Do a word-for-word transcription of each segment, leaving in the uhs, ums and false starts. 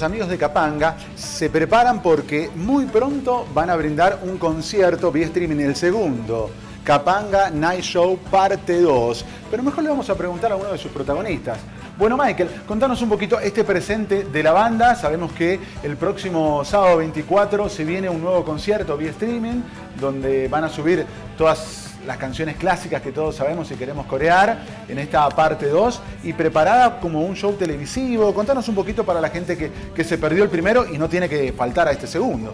amigos de Capanga se preparan porque muy pronto van a brindar un concierto vía streaming, el segundo. Capanga Night Show parte dos. Pero mejor le vamos a preguntar a uno de sus protagonistas. Bueno, Michael, contanos un poquito este presente de la banda. Sabemos que el próximo sábado veinticuatro se viene un nuevo concierto vía streaming, donde van a subir todas las canciones clásicas que todos sabemos y queremos corear en esta parte dos, y preparada como un show televisivo. Contanos un poquito para la gente que, que se perdió el primero y no tiene que faltar a este segundo.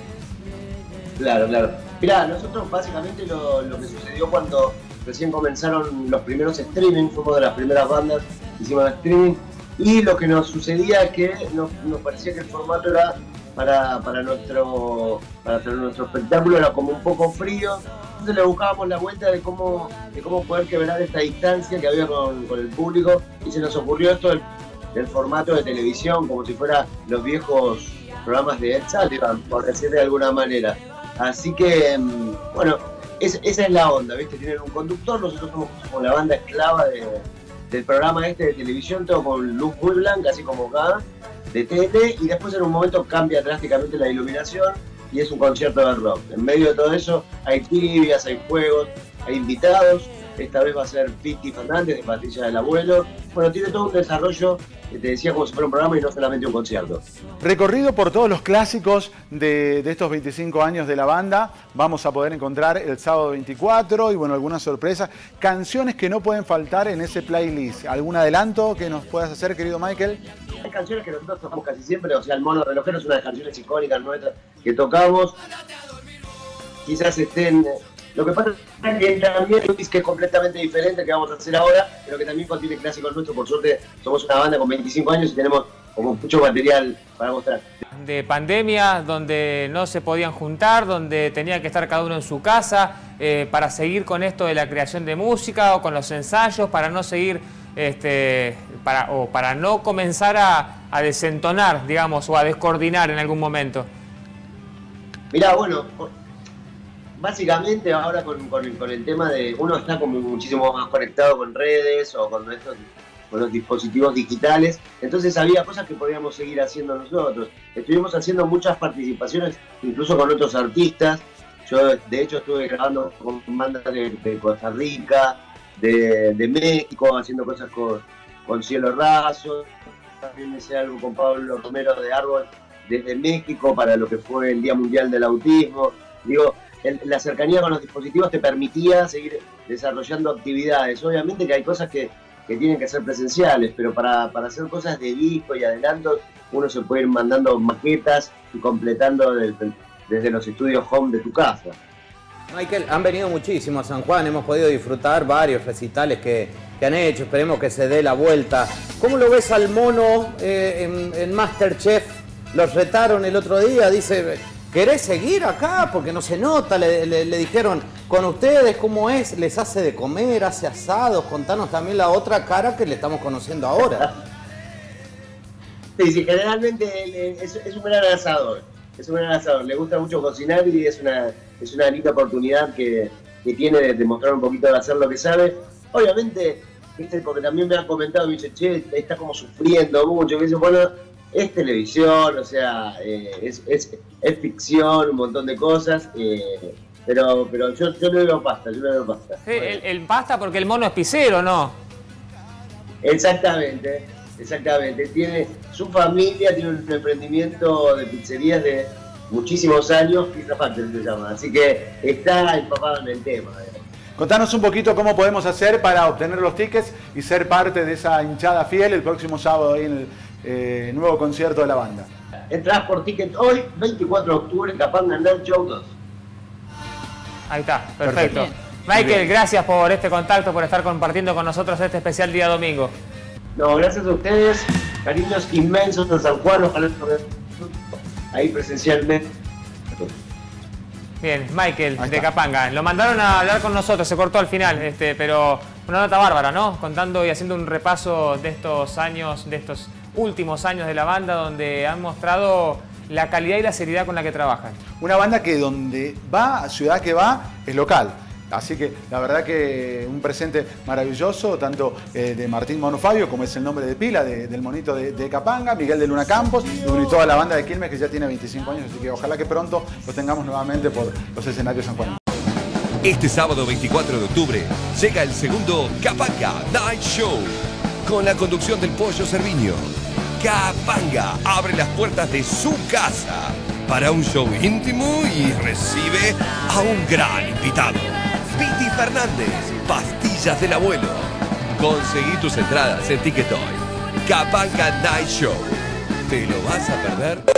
Claro, claro. Mirá, nosotros básicamente lo, lo que sucedió cuando recién comenzaron los primeros streaming, fuimos de las primeras bandas que hicimos streaming, y lo que nos sucedía es que nos, nos parecía que el formato era para, para, nuestro, para nuestro espectáculo era como un poco frío. Entonces le buscábamos la vuelta de cómo, de cómo poder quebrar esta distancia que había con, con el público, y se nos ocurrió esto del, del formato de televisión, como si fuera los viejos programas de Ed Sullivan, por decir de alguna manera. Así que, bueno, es, esa es la onda, ¿viste? Tienen un conductor, nosotros somos como la banda esclava de, del programa este de televisión, todo con luz muy blanca, así como acá, de T N T, y después en un momento cambia drásticamente la iluminación y es un concierto de rock. En medio de todo eso hay tibias, hay juegos, hay invitados. Esta vez va a ser Piti Fernández de Pastilla del Abuelo. Bueno, tiene todo un desarrollo, que te decía, como si fuera un programa y no solamente un concierto. Recorrido por todos los clásicos de, de estos veinticinco años de la banda, vamos a poder encontrar el sábado veinticuatro y bueno, algunas sorpresas, canciones que no pueden faltar en ese playlist. ¿Algún adelanto que nos puedas hacer, querido Michael? Hay canciones que nosotros tocamos casi siempre, o sea, el Mono Relojero es una de las canciones icónicas nuestras que tocamos. Quizás estén... Lo que pasa es que también es que es completamente diferente que vamos a hacer ahora, pero que también contiene clásicos nuestros. Por suerte somos una banda con veinticinco años y tenemos como mucho material para mostrar. De pandemia, donde no se podían juntar, donde tenía que estar cada uno en su casa, eh, para seguir con esto de la creación de música o con los ensayos, para no seguir, este, para, o para no comenzar a, a desentonar, digamos, o a descoordinar en algún momento. Mirá, bueno... Básicamente ahora con, con, con el tema de uno está como muchísimo más conectado con redes o con, estos, con los dispositivos digitales, entonces había cosas que podíamos seguir haciendo nosotros. Estuvimos haciendo muchas participaciones incluso con otros artistas. Yo de hecho estuve grabando con bandas de, de Costa Rica, de, de México, haciendo cosas con, con Cielo Raso. También hice algo con Pablo Romero de Árbol desde México para lo que fue el Día Mundial del Autismo. Digo, la cercanía con los dispositivos te permitía seguir desarrollando actividades. Obviamente que hay cosas que, que tienen que ser presenciales, pero para, para hacer cosas de disco y adelantos, uno se puede ir mandando maquetas y completando desde, desde los estudios home de tu casa. Michael, han venido muchísimo a San Juan, hemos podido disfrutar varios recitales que, que han hecho, esperemos que se dé la vuelta. ¿Cómo lo ves al Mono eh, en, en MasterChef? Los retaron el otro día, dice... ¿Querés seguir acá? Porque no se nota, le, le, le dijeron, con ustedes, ¿cómo es? ¿Les hace de comer, hace asados? Contanos también la otra cara que le estamos conociendo ahora. Sí, sí, generalmente es, es un gran asador, es un gran asador, le gusta mucho cocinar y es una, es una linda oportunidad que, que tiene de demostrar un poquito de hacer lo que sabe. Obviamente, ¿viste? Porque también me han comentado, me dice, che, está como sufriendo mucho, que dice, bueno, es televisión, o sea, eh, es, es, es ficción, un montón de cosas, eh, pero, pero yo, yo no veo pasta, yo no veo pasta. Sí, el, el pasta porque el Mono es pizzero, ¿no? Exactamente, exactamente. Tiene su familia, tiene un emprendimiento de pizzerías de muchísimos años, Pizza Factory se llama, así que está empapado en el tema. ¿eh? Contanos un poquito cómo podemos hacer para obtener los tickets y ser parte de esa hinchada fiel el próximo sábado ahí en el eh, nuevo concierto de la banda. Entrás por ticket hoy, veinticuatro de octubre, Capanga Night Show dos. Ahí está, perfecto. perfecto. Michael, gracias por este contacto, por estar compartiendo con nosotros este especial día domingo. No, gracias a ustedes, cariños inmensos de San Juan, ojalá ahí presencialmente. Bien, Michael de Capanga. Lo mandaron a hablar con nosotros, se cortó al final, este, pero una nota bárbara, ¿no? Contando y haciendo un repaso de estos años, de estos últimos años de la banda, donde han mostrado la calidad y la seriedad con la que trabajan. Una banda que donde va, ciudad que va, es local. Así que la verdad que un presente maravilloso, tanto eh, de Martín Monofabio, como es el nombre de pila de, del monito de, de Capanga, Miguel de Luna Campos, y, bueno, y toda la banda de Quilmes que ya tiene veinticinco años, así que ojalá que pronto los tengamos nuevamente por los escenarios sanjuaninos. Este sábado veinticuatro de octubre llega el segundo Capanga Night Show con la conducción del Pollo Cerviño. Capanga abre las puertas de su casa para un show íntimo y recibe a un gran invitado. Piti Fernández, Pastillas del Abuelo. Conseguí tus entradas en Ticketoy. Capanga Night Show. ¿Te lo vas a perder?